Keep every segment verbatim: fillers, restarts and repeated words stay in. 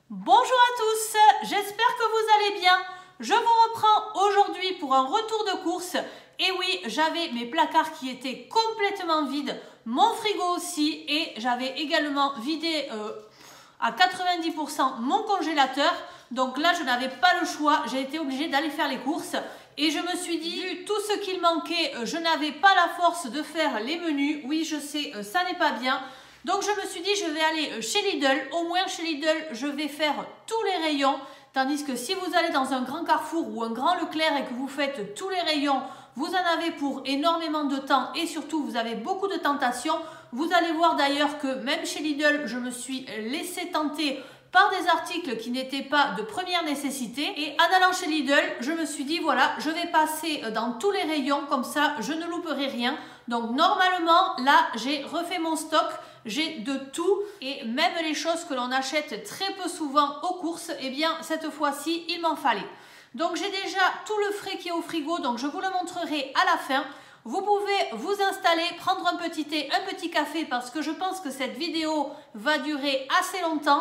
Bonjour à tous, j'espère que vous allez bien. Je vous reprends aujourd'hui pour un retour de course. Et oui, j'avais mes placards qui étaient complètement vides, mon frigo aussi, et j'avais également vidé euh, à quatre-vingt-dix pour cent mon congélateur. Donc là, je n'avais pas le choix, j'ai été obligée d'aller faire les courses. Et je me suis dit, vu tout ce qu'il manquait, je n'avais pas la force de faire les menus. Oui, je sais, ça n'est pas bien. Donc je me suis dit, je vais aller chez Lidl. Au moins chez Lidl, je vais faire tous les rayons. Tandis que si vous allez dans un grand Carrefour ou un grand Leclerc et que vous faites tous les rayons, vous en avez pour énormément de temps et surtout vous avez beaucoup de tentations. Vous allez voir d'ailleurs que même chez Lidl, je me suis laissé tenter par des articles qui n'étaient pas de première nécessité. Et en allant chez Lidl, je me suis dit, voilà, je vais passer dans tous les rayons, comme ça je ne louperai rien. Donc normalement, là, j'ai refait mon stock. J'ai de tout et même les choses que l'on achète très peu souvent aux courses, eh bien cette fois-ci il m'en fallait. Donc j'ai déjà tout le frais qui est au frigo, donc je vous le montrerai à la fin. Vous pouvez vous installer, prendre un petit thé, un petit café parce que je pense que cette vidéo va durer assez longtemps.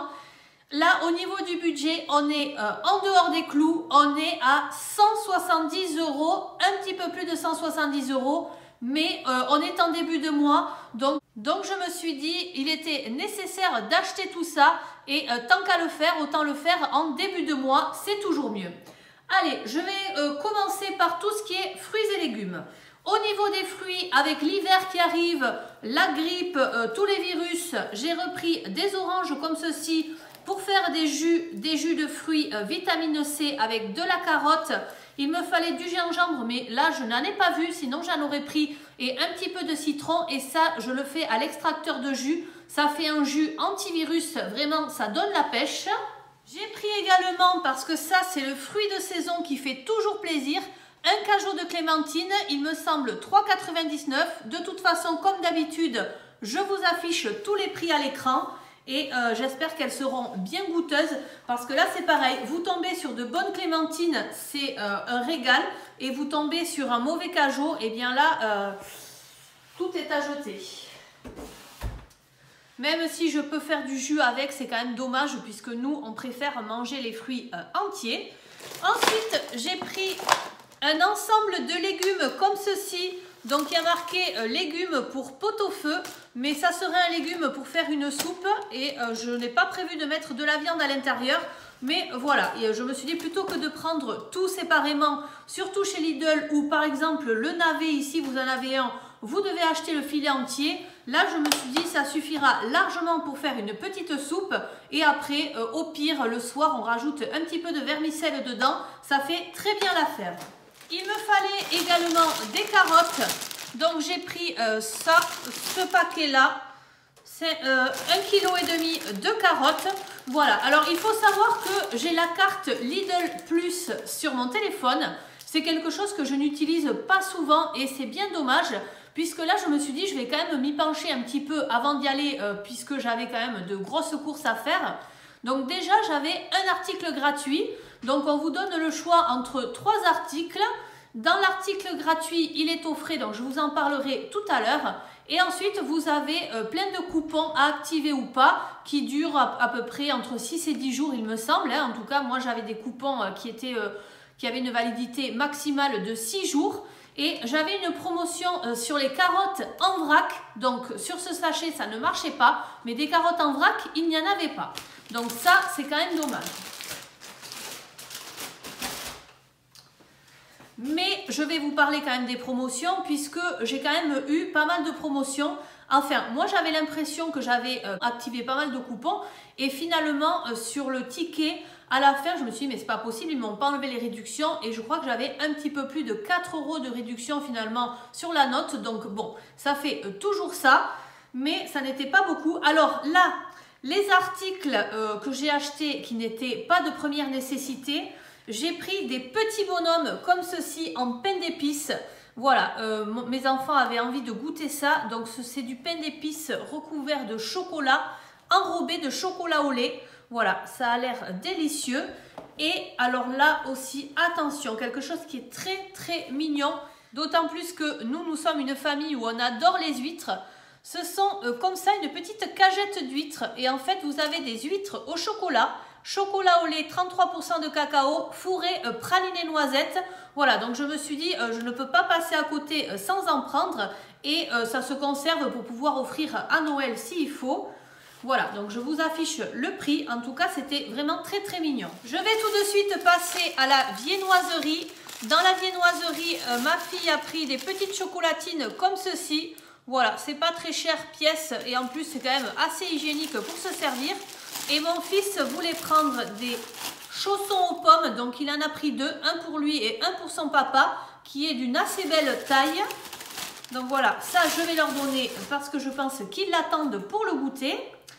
Là au niveau du budget, on est euh, en dehors des clous, on est à cent soixante-dix euros, un petit peu plus de cent soixante-dix euros. Mais euh, on est en début de mois, donc, donc je me suis dit il était nécessaire d'acheter tout ça et euh, tant qu'à le faire, autant le faire en début de mois, c'est toujours mieux. Allez, je vais euh, commencer par tout ce qui est fruits et légumes. Au niveau des fruits, avec l'hiver qui arrive, la grippe, euh, tous les virus, j'ai repris des oranges comme ceci pour faire des jus, des jus de fruits euh, vitamine C avec de la carotte. Il me fallait du gingembre, mais là, je n'en ai pas vu, sinon j'en aurais pris. Et un petit peu de citron, et ça, je le fais à l'extracteur de jus. Ça fait un jus antivirus, vraiment, ça donne la pêche. J'ai pris également, parce que ça, c'est le fruit de saison qui fait toujours plaisir, un cajot de clémentine, il me semble trois euros quatre-vingt-dix-neuf. De toute façon, comme d'habitude, je vous affiche tous les prix à l'écran. Et euh, j'espère qu'elles seront bien goûteuses parce que là c'est pareil, vous tombez sur de bonnes clémentines, c'est euh, un régal, et vous tombez sur un mauvais cajot, et bien là euh, tout est à jeter. Même si je peux faire du jus avec, c'est quand même dommage puisque nous on préfère manger les fruits euh, entiers. Ensuite j'ai pris un ensemble de légumes comme ceci. Donc il y a marqué euh, légumes pour pot-au-feu, mais ça serait un légume pour faire une soupe et euh, je n'ai pas prévu de mettre de la viande à l'intérieur. Mais voilà, et, euh, je me suis dit plutôt que de prendre tout séparément, surtout chez Lidl où par exemple le navet ici vous en avez un, vous devez acheter le filet entier. Là je me suis dit ça suffira largement pour faire une petite soupe et après euh, au pire le soir on rajoute un petit peu de vermicelle dedans, ça fait très bien l'affaire. Il me fallait également des carottes, donc j'ai pris euh, ça, ce paquet-là, c'est euh, un virgule cinq kg de carottes. Voilà, alors il faut savoir que j'ai la carte Lidl Plus sur mon téléphone, c'est quelque chose que je n'utilise pas souvent et c'est bien dommage, puisque là je me suis dit je vais quand même m'y pencher un petit peu avant d'y aller, euh, puisque j'avais quand même de grosses courses à faire. Donc déjà j'avais un article gratuit. Donc on vous donne le choix entre trois articles. Dans l'article gratuit, il est offert, donc je vous en parlerai tout à l'heure. Et ensuite, vous avez euh, plein de coupons à activer ou pas, qui durent à, à peu près entre six et dix jours, il me semble. Hein. En tout cas, moi j'avais des coupons euh, qui, étaient, euh, qui avaient une validité maximale de six jours. Et j'avais une promotion euh, sur les carottes en vrac. Donc sur ce sachet, ça ne marchait pas. Mais des carottes en vrac, il n'y en avait pas. Donc ça, c'est quand même dommage. Mais je vais vous parler quand même des promotions puisque j'ai quand même eu pas mal de promotions. Enfin, moi j'avais l'impression que j'avais euh, activé pas mal de coupons et finalement euh, sur le ticket, à la fin je me suis dit mais c'est pas possible, ils m'ont pas enlevé les réductions et je crois que j'avais un petit peu plus de quatre euros de réduction finalement sur la note. Donc bon, ça fait euh, toujours ça, mais ça n'était pas beaucoup. Alors là, les articles euh, que j'ai achetés qui n'étaient pas de première nécessité, j'ai pris des petits bonhommes comme ceci en pain d'épices. Voilà, euh, mes enfants avaient envie de goûter ça. Donc c'est du pain d'épices recouvert de chocolat, enrobé de chocolat au lait. Voilà, ça a l'air délicieux. Et alors là aussi, attention, quelque chose qui est très très mignon. D'autant plus que nous, nous sommes une famille où on adore les huîtres. Ce sont euh, comme ça une petite cagette d'huîtres. Et en fait, vous avez des huîtres au chocolat. chocolat au lait, trente-trois pour cent de cacao, fourré euh, praliné noisette. Voilà, donc je me suis dit, euh, je ne peux pas passer à côté euh, sans en prendre. Et euh, ça se conserve pour pouvoir offrir à Noël s'il faut. Voilà, donc je vous affiche le prix. En tout cas, c'était vraiment très très mignon. Je vais tout de suite passer à la viennoiserie. Dans la viennoiserie, euh, ma fille a pris des petites chocolatines comme ceci. Voilà, c'est pas très cher pièce et en plus c'est quand même assez hygiénique pour se servir. Et mon fils voulait prendre des chaussons aux pommes, donc il en a pris deux, un pour lui et un pour son papa, qui est d'une assez belle taille. Donc voilà, ça je vais leur donner parce que je pense qu'ils l'attendent pour le goûter.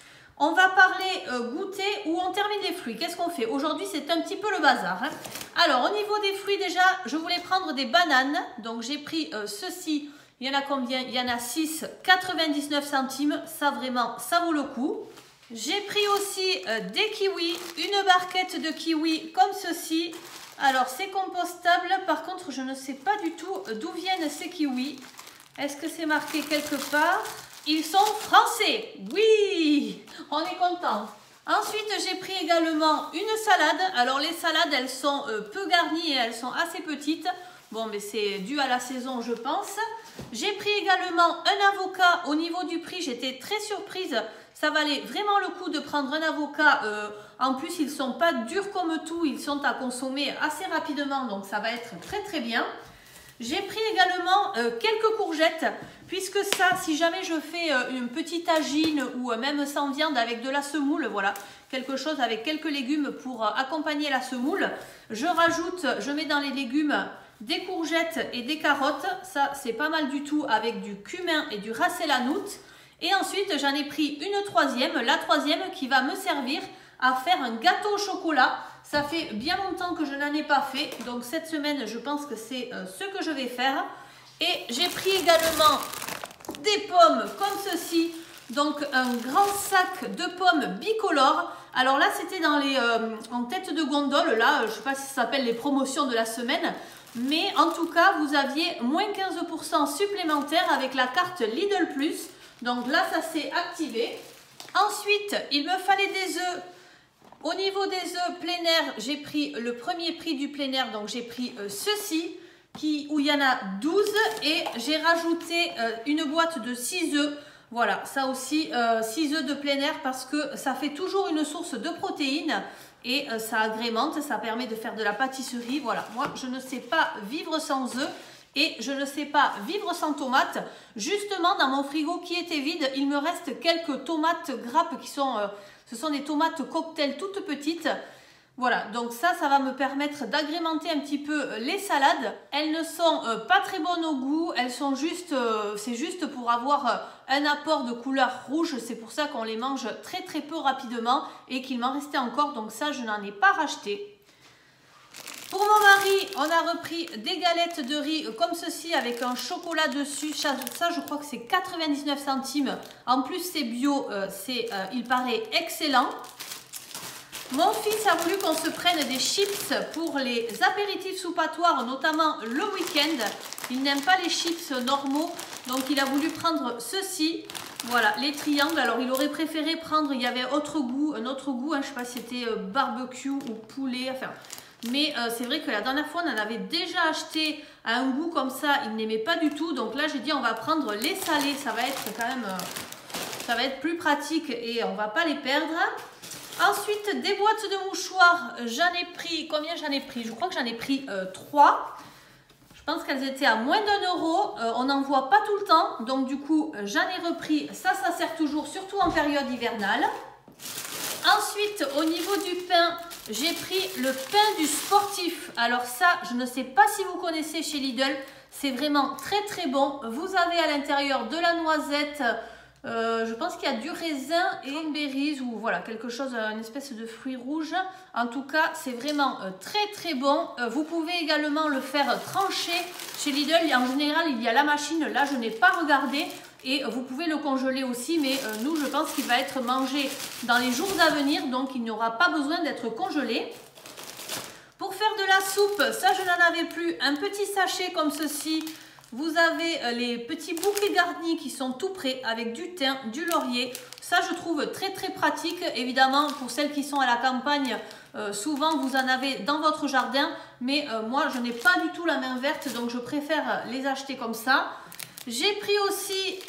On va parler euh, goûter ou on termine les fruits. Qu'est-ce qu'on fait? Aujourd'hui, c'est un petit peu le bazar. Hein. Alors, au niveau des fruits, déjà, je voulais prendre des bananes. Donc, j'ai pris euh, ceci. Il y en a combien? Il y en a six, quatre-vingt-dix-neuf centimes. Ça, vraiment, ça vaut le coup. J'ai pris aussi euh, des kiwis. Une barquette de kiwis comme ceci. Alors, c'est compostable. Par contre, je ne sais pas du tout d'où viennent ces kiwis. Est-ce que c'est marqué quelque part? Ils sont français, oui, on est content. Ensuite, j'ai pris également une salade. Alors, les salades, elles sont euh, peu garnies et elles sont assez petites. Bon, mais c'est dû à la saison, je pense. J'ai pris également un avocat. Au niveau du prix, j'étais très surprise. Ça valait vraiment le coup de prendre un avocat. Euh, en plus, ils ne sont pas durs comme tout. Ils sont à consommer assez rapidement, donc ça va être très très bien. J'ai pris également euh, quelques courgettes, puisque ça, si jamais je fais euh, une petite tagine ou euh, même sans viande avec de la semoule, voilà, quelque chose avec quelques légumes pour euh, accompagner la semoule, je rajoute, je mets dans les légumes des courgettes et des carottes, ça c'est pas mal du tout avec du cumin et du ras el hanout. Et ensuite, j'en ai pris une troisième, la troisième qui va me servir à faire un gâteau au chocolat. Ça fait bien longtemps que je n'en ai pas fait, donc cette semaine, je pense que c'est euh, ce que je vais faire. Et j'ai pris également des pommes comme ceci, donc un grand sac de pommes bicolores. Alors là, c'était dans les euh, en tête de gondole, là, je ne sais pas si ça s'appelle les promotions de la semaine, mais en tout cas, vous aviez moins quinze pour cent supplémentaire avec la carte Lidl plus. Donc là, ça s'est activé. Ensuite, il me fallait des œufs. Au niveau des œufs plein air, j'ai pris le premier prix du plein air, donc j'ai pris euh, ceci, qui, où il y en a douze, et j'ai rajouté euh, une boîte de six œufs. Voilà, ça aussi, euh, six œufs de plein air, parce que ça fait toujours une source de protéines, et euh, ça agrémente, ça permet de faire de la pâtisserie. Voilà, moi je ne sais pas vivre sans œufs, et je ne sais pas vivre sans tomates. Justement, dans mon frigo qui était vide, il me reste quelques tomates grappes qui sont... Euh, Ce sont des tomates cocktail toutes petites. Voilà, donc ça, ça va me permettre d'agrémenter un petit peu les salades. Elles ne sont euh, pas très bonnes au goût. Elles sont juste, euh, c'est juste pour avoir euh, un apport de couleur rouge. C'est pour ça qu'on les mange très très peu rapidement et qu'il m'en restait encore. Donc ça, je n'en ai pas racheté. Pour mon mari, on a repris des galettes de riz comme ceci avec un chocolat dessus. Ça, ça je crois que c'est quatre-vingt-dix-neuf centimes. En plus, c'est bio, euh, c'est, euh, il paraît excellent. Mon fils a voulu qu'on se prenne des chips pour les apéritifs soupatoires, notamment le week-end. Il n'aime pas les chips normaux, donc il a voulu prendre ceci. Voilà, les triangles. Alors, il aurait préféré prendre, il y avait autre goût, un autre goût, hein, je ne sais pas si c'était euh, barbecue ou poulet, enfin... Mais euh, c'est vrai que la dernière fois, on en avait déjà acheté à un goût comme ça. Il n'aimait pas du tout. Donc là, j'ai dit, on va prendre les salés. Ça va être quand même... Euh, ça va être plus pratique et on ne va pas les perdre. Ensuite, des boîtes de mouchoirs. J'en ai pris... Combien j'en ai pris? Je crois que j'en ai pris euh, trois. Je pense qu'elles étaient à moins d'un euro. Euh, on n'en voit pas tout le temps. Donc du coup, j'en ai repris. Ça, ça sert toujours, surtout en période hivernale. Ensuite, au niveau du pain, j'ai pris le pain du sportif. Alors ça, je ne sais pas si vous connaissez chez Lidl. C'est vraiment très très bon. Vous avez à l'intérieur de la noisette. Euh, je pense qu'il y a du raisin et une berries ou voilà, quelque chose, une espèce de fruit rouge. En tout cas, c'est vraiment euh, très très bon. Euh, vous pouvez également le faire trancher chez Lidl. En général, il y a la machine. Là, je n'ai pas regardé. Et vous pouvez le congeler aussi, mais euh, nous, je pense qu'il va être mangé dans les jours à venir, donc il n'aura pas besoin d'être congelé. Pour faire de la soupe, ça je n'en avais plus, un petit sachet comme ceci. Vous avez euh, les petits bouquets garnis qui sont tout prêts avec du thym, du laurier. Ça, je trouve très très pratique. Évidemment, pour celles qui sont à la campagne, euh, souvent vous en avez dans votre jardin. Mais euh, moi, je n'ai pas du tout la main verte, donc je préfère les acheter comme ça. J'ai pris aussi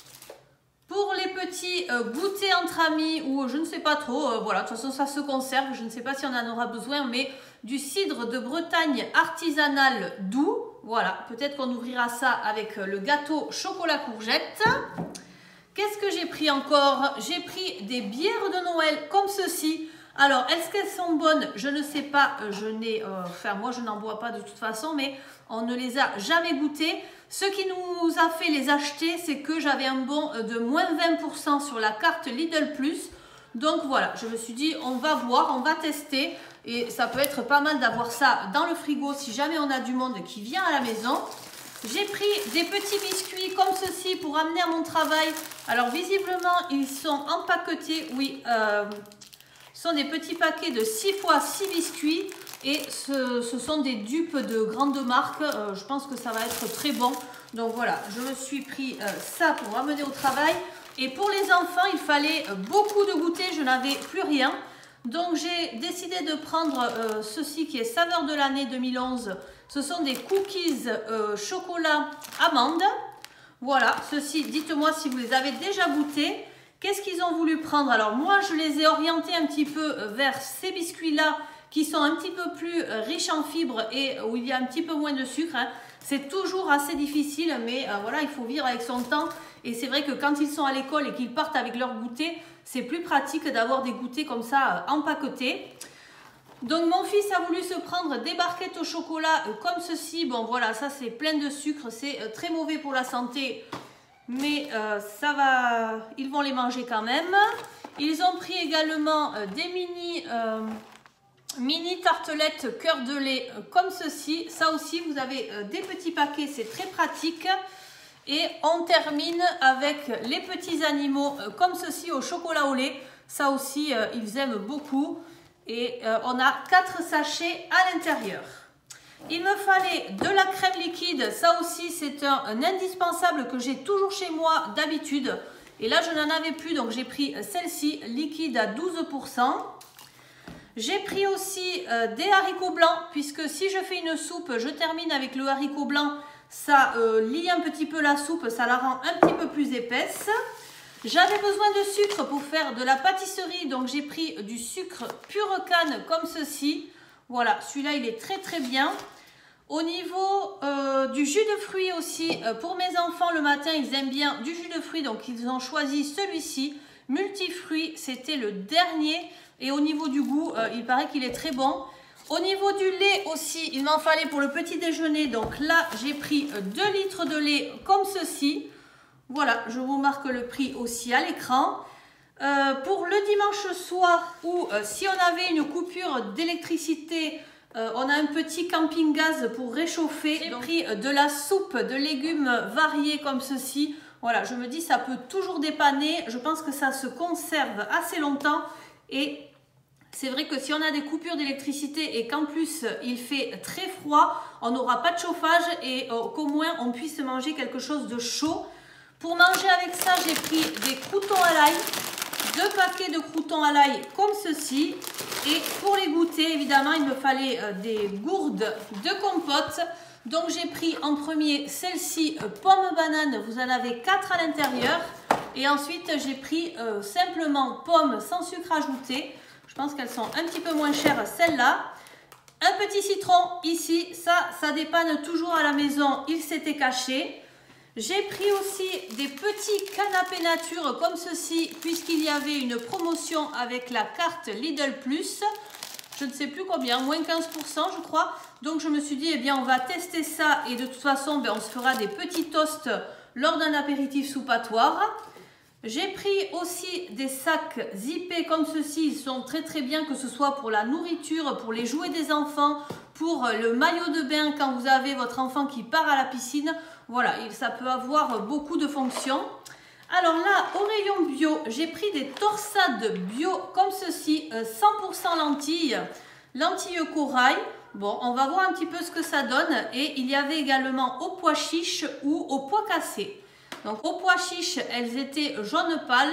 pour les petits euh, goûters entre amis ou je ne sais pas trop. Euh, voilà, de toute façon, ça se conserve. Je ne sais pas si on en aura besoin, mais du cidre de Bretagne artisanal doux. Voilà, peut-être qu'on ouvrira ça avec le gâteau chocolat courgette. Qu'est-ce que j'ai pris encore? J'ai pris des bières de Noël comme ceci. Alors, est-ce qu'elles sont bonnes? Je ne sais pas. Je n'ai, euh, enfin, moi, je n'en bois pas de toute façon, mais on ne les a jamais goûtées. Ce qui nous a fait les acheter, c'est que j'avais un bon de moins vingt pour cent sur la carte Lidl plus. Donc voilà, je me suis dit, on va voir, on va tester. Et ça peut être pas mal d'avoir ça dans le frigo si jamais on a du monde qui vient à la maison. J'ai pris des petits biscuits comme ceci pour amener à mon travail. Alors visiblement, ils sont empaquetés. Oui, euh, ce sont des petits paquets de six fois six biscuits. Et ce, ce sont des dupes de grandes marques. Euh, je pense que ça va être très bon. Donc voilà, je me suis pris euh, ça pour amener au travail. Et pour les enfants, il fallait beaucoup de goûters. Je n'avais plus rien. Donc j'ai décidé de prendre euh, ceci qui est saveur de l'année deux mille onze. Ce sont des cookies euh, chocolat amande. Voilà, ceci, dites-moi si vous les avez déjà goûtés. Qu'est-ce qu'ils ont voulu prendre? Alors moi, je les ai orientés un petit peu vers ces biscuits-là qui sont un petit peu plus riches en fibres et où il y a un petit peu moins de sucre. Hein. C'est toujours assez difficile, mais euh, voilà, il faut vivre avec son temps. Et c'est vrai que quand ils sont à l'école et qu'ils partent avec leur goûter, c'est plus pratique d'avoir des goûters comme ça euh, empaquetés. Donc mon fils a voulu se prendre des barquettes au chocolat euh, comme ceci. Bon voilà, ça c'est plein de sucre, c'est euh, très mauvais pour la santé. Mais euh, ça va, ils vont les manger quand même. Ils ont pris également euh, des mini... Euh, Mini tartelettes cœur de lait euh, comme ceci. Ça aussi, vous avez euh, des petits paquets, c'est très pratique. Et on termine avec les petits animaux euh, comme ceci au chocolat au lait. Ça aussi, euh, ils aiment beaucoup. Et euh, on a quatre sachets à l'intérieur. Il me fallait de la crème liquide. Ça aussi, c'est un, un indispensable que j'ai toujours chez moi d'habitude. Et là, je n'en avais plus, donc j'ai pris celle-ci, liquide à douze pour cent. J'ai pris aussi euh, des haricots blancs, puisque si je fais une soupe, je termine avec le haricot blanc, ça euh, lie un petit peu la soupe, ça la rend un petit peu plus épaisse. J'avais besoin de sucre pour faire de la pâtisserie, donc j'ai pris du sucre pure canne comme ceci. Voilà, celui-là il est très très bien. Au niveau euh, du jus de fruits aussi, euh, pour mes enfants le matin ils aiment bien du jus de fruits, donc ils ont choisi celui-ci. Multifruits, c'était le dernier. Et au niveau du goût, euh, il paraît qu'il est très bon. Au niveau du lait aussi, il m'en fallait pour le petit déjeuner. Donc là, j'ai pris deux litres de lait comme ceci. Voilà, je vous marque le prix aussi à l'écran. Euh, pour le dimanche soir, ou euh, si on avait une coupure d'électricité, euh, on a un petit camping-gaz pour réchauffer. J'ai pris de la soupe de légumes variés comme ceci. Voilà, je me dis ça peut toujours dépanner. Je pense que ça se conserve assez longtemps. Et c'est vrai que si on a des coupures d'électricité et qu'en plus il fait très froid, on n'aura pas de chauffage et euh, qu'au moins on puisse manger quelque chose de chaud. Pour manger avec ça, j'ai pris des croûtons à l'ail, deux paquets de croûtons à l'ail comme ceci. Et pour les goûter, évidemment, il me fallait euh, des gourdes de compote. Donc j'ai pris en premier celle-ci, euh, pomme banane, vous en avez quatre à l'intérieur. Et ensuite j'ai pris euh, simplement pommes sans sucre ajouté. Je pense qu'elles sont un petit peu moins chères celles-là. Un petit citron ici, ça, ça dépanne toujours à la maison, il s'était caché. J'ai pris aussi des petits canapés nature comme ceci, puisqu'il y avait une promotion avec la carte Lidl plus. Je ne sais plus combien, moins quinze pour cent je crois. Donc je me suis dit, eh bien on va tester ça et de toute façon, ben, on se fera des petits toasts lors d'un apéritif soupatoire. J'ai pris aussi des sacs zippés comme ceci, ils sont très très bien, que ce soit pour la nourriture, pour les jouets des enfants, pour le maillot de bain quand vous avez votre enfant qui part à la piscine. Voilà, ça peut avoir beaucoup de fonctions. Alors là, au rayon bio, j'ai pris des torsades bio comme ceci, cent pour cent lentilles, lentilles corail. Bon, on va voir un petit peu ce que ça donne. Et il y avait également au pois chiche ou au pois cassé. Donc au pois chiche, elles étaient jaune pâle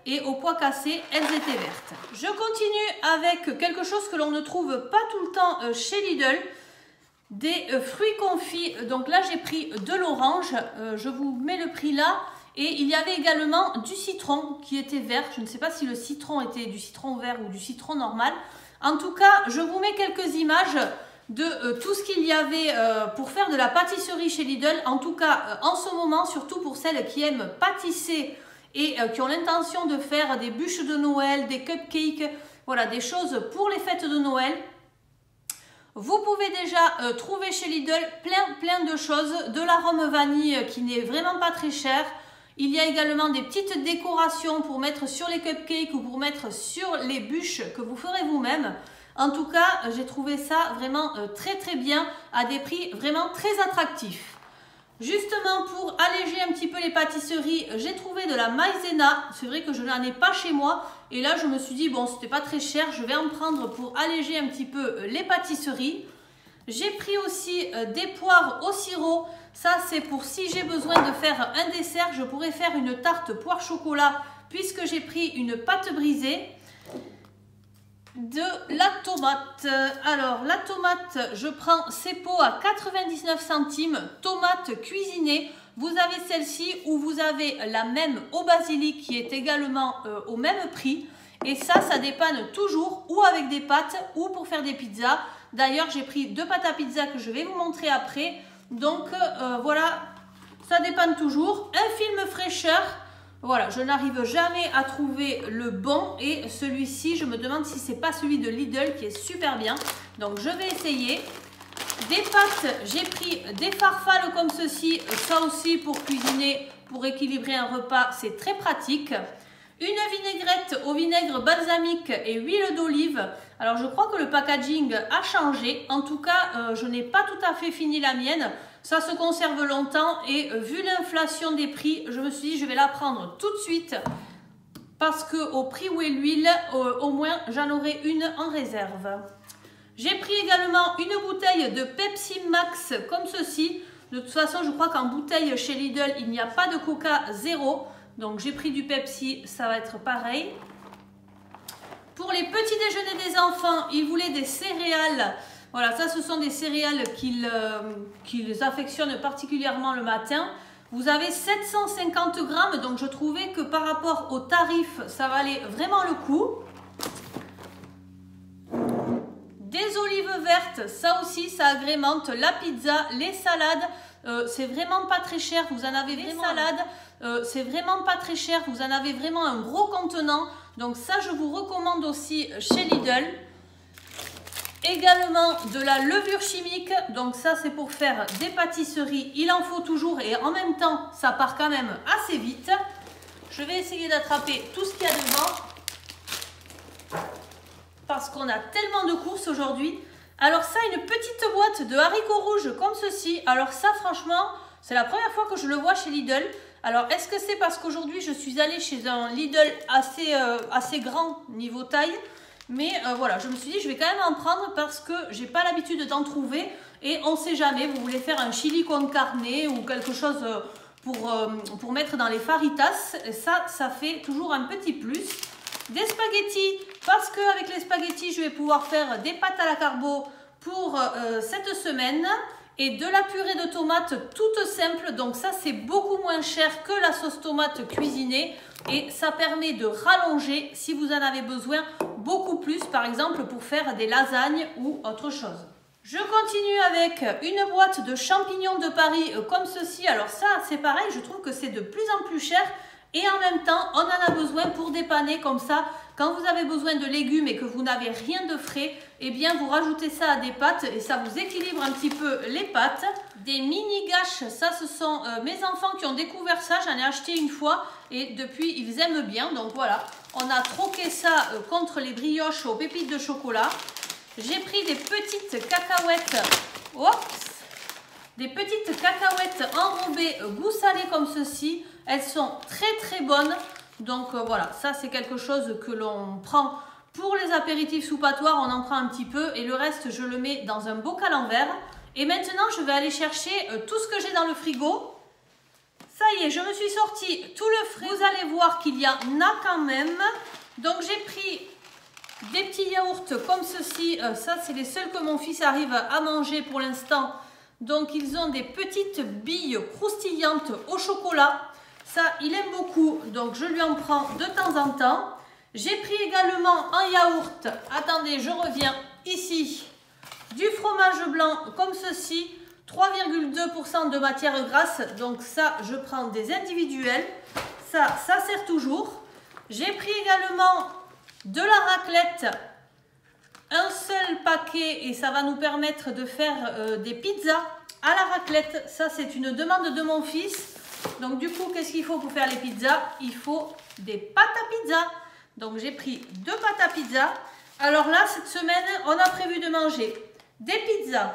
et au pois cassé, elles étaient vertes. Je continue avec quelque chose que l'on ne trouve pas tout le temps chez Lidl, des fruits confits. Donc là, j'ai pris de l'orange, euh, je vous mets le prix là. Et il y avait également du citron qui était vert. Je ne sais pas si le citron était du citron vert ou du citron normal. En tout cas, je vous mets quelques images de euh, tout ce qu'il y avait euh, pour faire de la pâtisserie chez Lidl. En tout cas, euh, en ce moment, surtout pour celles qui aiment pâtisser et euh, qui ont l'intention de faire des bûches de Noël, des cupcakes, voilà, des choses pour les fêtes de Noël. Vous pouvez déjà euh, trouver chez Lidl plein, plein de choses. De l'arôme vanille euh, qui n'est vraiment pas très cher. Il y a également des petites décorations pour mettre sur les cupcakes ou pour mettre sur les bûches que vous ferez vous-même. En tout cas, j'ai trouvé ça vraiment très très bien à des prix vraiment très attractifs. Justement, pour alléger un petit peu les pâtisseries, j'ai trouvé de la maïzena. C'est vrai que je n'en ai pas chez moi. Et là, je me suis dit, bon, c'était pas très cher, je vais en prendre pour alléger un petit peu les pâtisseries. J'ai pris aussi des poires au sirop. Ça, c'est pour si j'ai besoin de faire un dessert, je pourrais faire une tarte poire chocolat puisque j'ai pris une pâte brisée. De la tomate. Alors, la tomate, je prends ces pots à quatre-vingt-dix-neuf centimes. Tomate cuisinée. Vous avez celle-ci ou vous avez la même au basilic qui est également euh, au même prix. Et ça, ça dépanne toujours ou avec des pâtes ou pour faire des pizzas. D'ailleurs, j'ai pris deux pâtes à pizza que je vais vous montrer après. Donc euh, voilà, ça dépanne toujours. Un film fraîcheur, voilà, je n'arrive jamais à trouver le bon. Et celui-ci, je me demande si c'est pas celui de Lidl qui est super bien. Donc je vais essayer. Des pâtes, j'ai pris des farfales comme ceci. Ça aussi pour cuisiner, pour équilibrer un repas, c'est très pratique. Une vinaigrette au vinaigre balsamique et huile d'olive. Alors je crois que le packaging a changé. En tout cas, euh, je n'ai pas tout à fait fini la mienne. Ça se conserve longtemps et euh, vu l'inflation des prix, je me suis dit je vais la prendre tout de suite. Parce qu'au prix où est l'huile, euh, au moins j'en aurai une en réserve. J'ai pris également une bouteille de Pepsi Max comme ceci. De toute façon, je crois qu'en bouteille chez Lidl, il n'y a pas de Coca zéro. Donc j'ai pris du Pepsi, ça va être pareil. Pour les petits déjeuners des enfants, ils voulaient des céréales. Voilà, ça ce sont des céréales qu'ils euh, qu'ils affectionnent particulièrement le matin. Vous avez sept cent cinquante grammes, donc je trouvais que par rapport au tarif, ça valait vraiment le coup. Des olives vertes, ça aussi, ça agrémente la pizza, les salades. Euh, c'est vraiment pas très cher, vous en avez des salades. Euh, c'est vraiment pas très cher, vous en avez vraiment un gros contenant. Donc ça, je vous recommande aussi chez Lidl. Également de la levure chimique. Donc ça, c'est pour faire des pâtisseries. Il en faut toujours et en même temps, ça part quand même assez vite. Je vais essayer d'attraper tout ce qu'il y a dedans. Parce qu'on a tellement de courses aujourd'hui. Alors ça, une petite boîte de haricots rouges comme ceci. Alors ça, franchement, c'est la première fois que je le vois chez Lidl. Alors, est-ce que c'est parce qu'aujourd'hui, je suis allée chez un Lidl assez, euh, assez grand niveau taille? Mais euh, voilà, je me suis dit, je vais quand même en prendre parce que j'ai pas l'habitude d'en trouver. Et on ne sait jamais, vous voulez faire un chili con carne ou quelque chose pour, euh, pour mettre dans les faritas. Et ça, ça fait toujours un petit plus. Des spaghettis, parce qu'avec les spaghettis, je vais pouvoir faire des pâtes à la carbo pour euh, cette semaine. Et de la purée de tomates toute simple, donc ça c'est beaucoup moins cher que la sauce tomate cuisinée et ça permet de rallonger si vous en avez besoin beaucoup plus, par exemple pour faire des lasagnes ou autre chose. Je continue avec une boîte de champignons de Paris comme ceci. Alors ça c'est pareil, je trouve que c'est de plus en plus cher et en même temps on en a besoin pour dépanner comme ça. Quand vous avez besoin de légumes et que vous n'avez rien de frais, eh bien vous rajoutez ça à des pâtes et ça vous équilibre un petit peu les pâtes. Des mini gâches, ça ce sont euh, mes enfants qui ont découvert ça, j'en ai acheté une fois et depuis ils aiment bien. Donc voilà, on a troqué ça euh, contre les brioches aux pépites de chocolat. J'ai pris des petites cacahuètes, Oups, des petites cacahuètes enrobées euh, goût salé comme ceci. Elles sont très très bonnes. Donc euh, voilà, ça c'est quelque chose que l'on prend pour les apéritifs soupatoires, on en prend un petit peu et le reste je le mets dans un bocal en verre. Et maintenant je vais aller chercher euh, tout ce que j'ai dans le frigo. Ça y est, je me suis sorti tout le frais. Vous allez voir qu'il y en a quand même. Donc j'ai pris des petits yaourts comme ceci. Euh, ça, c'est les seuls que mon fils arrive à manger pour l'instant. Donc ils ont des petites billes croustillantes au chocolat. Ça, il aime beaucoup. Donc je lui en prends de temps en temps. J'ai pris également un yaourt. Attendez, je reviens ici. Du fromage blanc comme ceci. trois virgule deux pour cent de matière grasse. Donc ça, je prends des individuels. Ça, ça sert toujours. J'ai pris également de la raclette. Un seul paquet et ça va nous permettre de faire euh, des pizzas à la raclette. Ça, c'est une demande de mon fils. Donc du coup, qu'est-ce qu'il faut pour faire les pizzas? Il faut des pâtes à pizza. Donc j'ai pris deux pâtes à pizza. Alors là, cette semaine, on a prévu de manger des pizzas,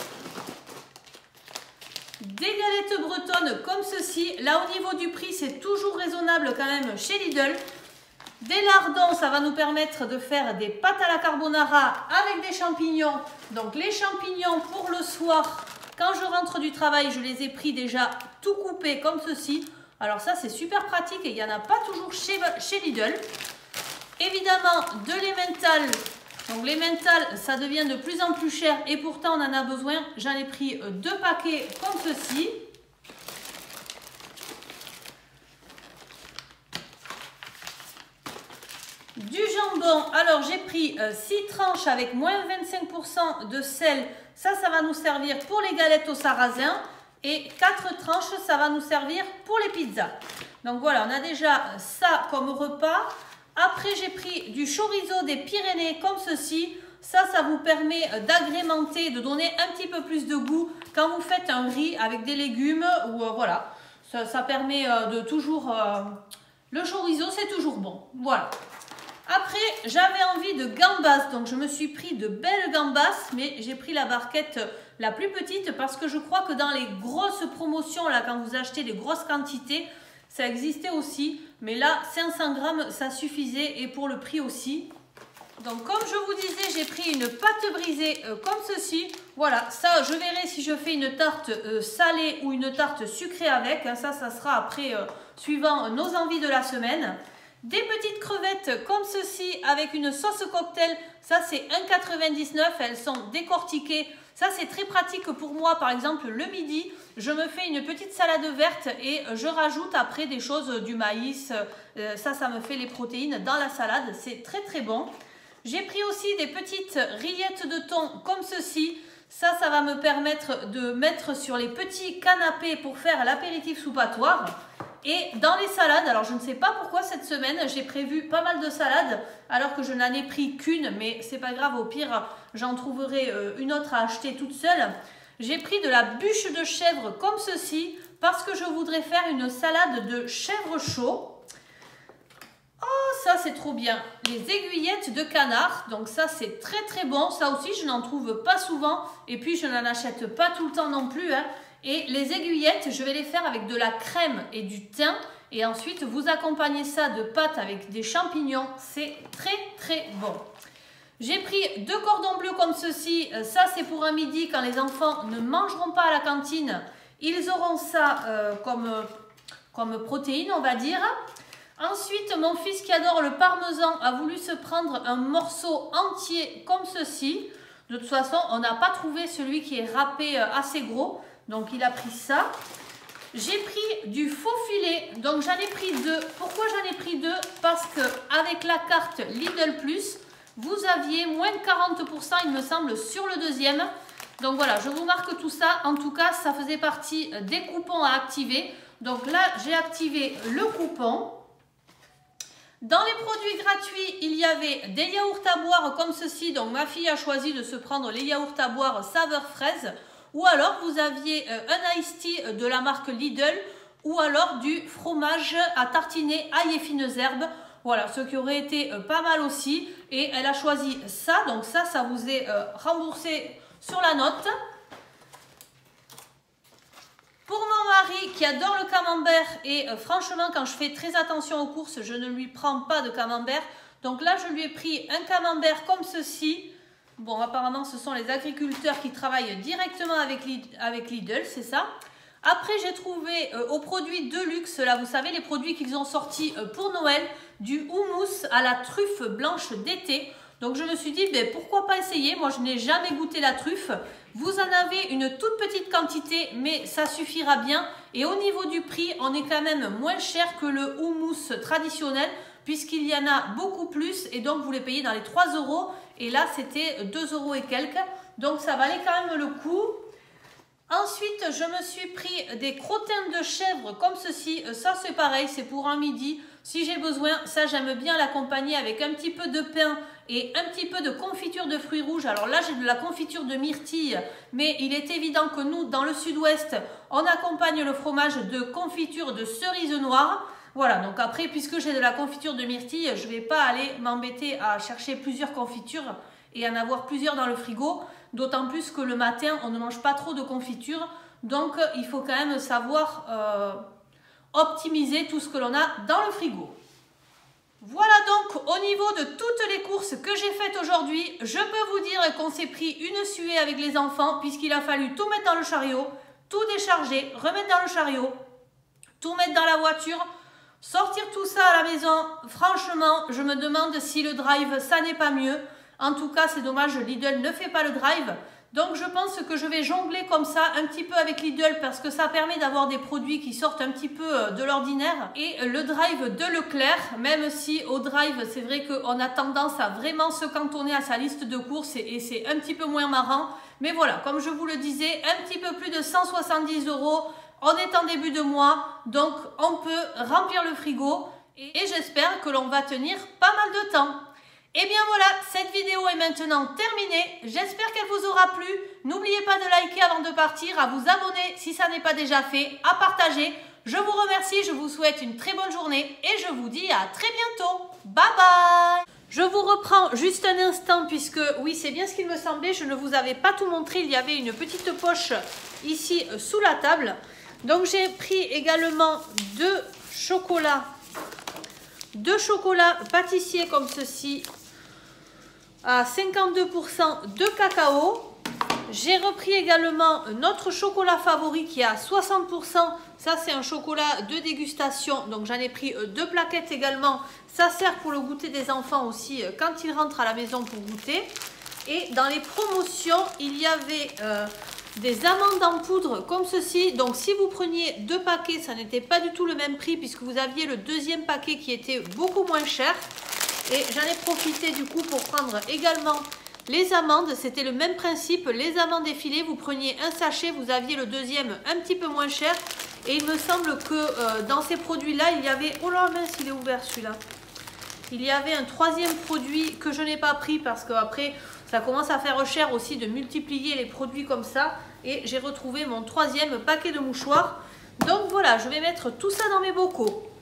des galettes bretonnes comme ceci. Là, au niveau du prix, c'est toujours raisonnable quand même chez Lidl. Des lardons, ça va nous permettre de faire des pâtes à la carbonara avec des champignons. Donc les champignons pour le soir, quand je rentre du travail, je les ai pris déjà tout coupés comme ceci. Alors ça, c'est super pratique et il n'y en a pas toujours chez, chez Lidl. Évidemment, de l'emmental. Donc l'emmental, ça devient de plus en plus cher et pourtant on en a besoin. J'en ai pris deux paquets comme ceci. Du jambon, alors j'ai pris six tranches avec moins vingt-cinq pour cent de sel. Ça, ça va nous servir pour les galettes au sarrasin. Et quatre tranches, ça va nous servir pour les pizzas. Donc voilà, on a déjà ça comme repas. Après, j'ai pris du chorizo des Pyrénées comme ceci. Ça, ça vous permet d'agrémenter, de donner un petit peu plus de goût quand vous faites un riz avec des légumes. Ou euh, voilà, ça, ça permet euh, de toujours... Euh, le chorizo, c'est toujours bon. Voilà. Après, j'avais envie de gambas. Donc, je me suis pris de belles gambas. Mais j'ai pris la barquette la plus petite parce que je crois que dans les grosses promotions, là, quand vous achetez des grosses quantités, ça existait aussi. Mais là, cinq cents grammes, ça suffisait et pour le prix aussi. Donc, comme je vous disais, j'ai pris une pâte brisée euh, comme ceci. Voilà, ça, je verrai si je fais une tarte euh, salée ou une tarte sucrée avec. Hein, ça, ça sera après, euh, suivant nos envies de la semaine. Des petites crevettes comme ceci avec une sauce cocktail. Ça, c'est un euro quatre-vingt-dix-neuf. Elles sont décortiquées. Ça, c'est très pratique pour moi. Par exemple, le midi, je me fais une petite salade verte et je rajoute après des choses, du maïs. Ça, ça me fait les protéines dans la salade. C'est très, très bon. J'ai pris aussi des petites rillettes de thon comme ceci. Ça, ça va me permettre de mettre sur les petits canapés pour faire l'apéritif soupatoire. Et dans les salades, alors je ne sais pas pourquoi cette semaine, j'ai prévu pas mal de salades alors que je n'en ai pris qu'une, mais c'est pas grave, au pire, j'en trouverai une autre à acheter toute seule. J'ai pris de la bûche de chèvre comme ceci parce que je voudrais faire une salade de chèvre chaud. Oh, ça c'est trop bien. Les aiguillettes de canard, donc ça c'est très très bon. Ça aussi, je n'en trouve pas souvent et puis je n'en achète pas tout le temps non plus, hein. Et les aiguillettes, je vais les faire avec de la crème et du thym. Et ensuite, vous accompagnez ça de pâtes avec des champignons. C'est très, très bon. J'ai pris deux cordons bleus comme ceci. Ça, c'est pour un midi quand les enfants ne mangeront pas à la cantine. Ils auront ça euh, comme, comme protéine, on va dire. Ensuite, mon fils qui adore le parmesan a voulu se prendre un morceau entier comme ceci. De toute façon, on n'a pas trouvé celui qui est râpé assez gros. Donc, il a pris ça. J'ai pris du faux filet. Donc, j'en ai pris deux. Pourquoi j'en ai pris deux? Parce qu'avec la carte Lidl Plus, vous aviez moins de quarante pour cent, il me semble, sur le deuxième. Donc, voilà, je vous marque tout ça. En tout cas, ça faisait partie des coupons à activer. Donc, là, j'ai activé le coupon. Dans les produits gratuits, il y avait des yaourts à boire comme ceci. Donc, ma fille a choisi de se prendre les yaourts à boire saveur fraise. Ou alors, vous aviez un iced tea de la marque Lidl ou alors du fromage à tartiner ail et fines herbes. Voilà, ce qui aurait été pas mal aussi. Et elle a choisi ça. Donc ça, ça vous est remboursé sur la note. Pour mon mari qui adore le camembert et euh, franchement, quand je fais très attention aux courses, je ne lui prends pas de camembert. Donc là, je lui ai pris un camembert comme ceci. Bon, apparemment, ce sont les agriculteurs qui travaillent directement avec Lidl, avec Lidl, c'est ça. Après, j'ai trouvé euh, aux produits de luxe, là, vous savez, les produits qu'ils ont sortis euh, pour Noël, du houmous à la truffe blanche d'été. Donc, je me suis dit, ben, pourquoi pas essayer? Moi, je n'ai jamais goûté la truffe. Vous en avez une toute petite quantité, mais ça suffira bien. Et au niveau du prix, on est quand même moins cher que le houmous traditionnel, puisqu'il y en a beaucoup plus. Et donc, vous les payez dans les trois euros. Et là, c'était deux euros et quelques. Donc, ça valait quand même le coup. Ensuite, je me suis pris des crottins de chèvre comme ceci. Ça, c'est pareil, c'est pour un midi. Si j'ai besoin, ça, j'aime bien l'accompagner avec un petit peu de pain et un petit peu de confiture de fruits rouges. Alors là, j'ai de la confiture de myrtille, mais il est évident que nous, dans le sud-ouest, on accompagne le fromage de confiture de cerise noire. Voilà, donc après, puisque j'ai de la confiture de myrtille, je ne vais pas aller m'embêter à chercher plusieurs confitures et en avoir plusieurs dans le frigo. D'autant plus que le matin, on ne mange pas trop de confiture. Donc, il faut quand même savoir euh, optimiser tout ce que l'on a dans le frigo. Voilà donc au niveau de toutes les courses que j'ai faites aujourd'hui. Je peux vous dire qu'on s'est pris une suée avec les enfants puisqu'il a fallu tout mettre dans le chariot, tout décharger, remettre dans le chariot, tout mettre dans la voiture, sortir tout ça à la maison. Franchement, je me demande si le drive, ça n'est pas mieux. En tout cas, c'est dommage, Lidl ne fait pas le drive. Donc, je pense que je vais jongler comme ça un petit peu avec Lidl parce que ça permet d'avoir des produits qui sortent un petit peu de l'ordinaire. Et le drive de Leclerc, même si au drive, c'est vrai qu'on a tendance à vraiment se cantonner à sa liste de courses et c'est un petit peu moins marrant. Mais voilà, comme je vous le disais, un petit peu plus de cent soixante-dix euros. On est en début de mois, donc on peut remplir le frigo. Et j'espère que l'on va tenir pas mal de temps. Et bien voilà, cette vidéo est maintenant terminée. J'espère qu'elle vous aura plu. N'oubliez pas de liker avant de partir, à vous abonner si ça n'est pas déjà fait, à partager. Je vous remercie, je vous souhaite une très bonne journée et je vous dis à très bientôt. Bye bye! Je vous reprends juste un instant puisque, oui, c'est bien ce qu'il me semblait, je ne vous avais pas tout montré. Il y avait une petite poche ici sous la table. Donc j'ai pris également deux chocolats, deux chocolats pâtissiers comme ceci, à cinquante-deux pour cent de cacao. J'ai repris également notre chocolat favori qui est à soixante pour cent. Ça, c'est un chocolat de dégustation. Donc, j'en ai pris deux plaquettes également. Ça sert pour le goûter des enfants aussi quand ils rentrent à la maison pour goûter. Et dans les promotions, il y avait euh, des amandes en poudre comme ceci. Donc, si vous preniez deux paquets, ça n'était pas du tout le même prix puisque vous aviez le deuxième paquet qui était beaucoup moins cher. Et j'en ai profité du coup pour prendre également les amandes. C'était le même principe, les amandes effilées. Vous preniez un sachet, vous aviez le deuxième un petit peu moins cher. Et il me semble que euh, dans ces produits-là, il y avait... Oh là mince, il est ouvert celui-là. Il y avait un troisième produit que je n'ai pas pris parce qu'après, ça commence à faire cher aussi de multiplier les produits comme ça. Et j'ai retrouvé mon troisième paquet de mouchoirs. Donc voilà, je vais mettre tout ça dans mes bocaux.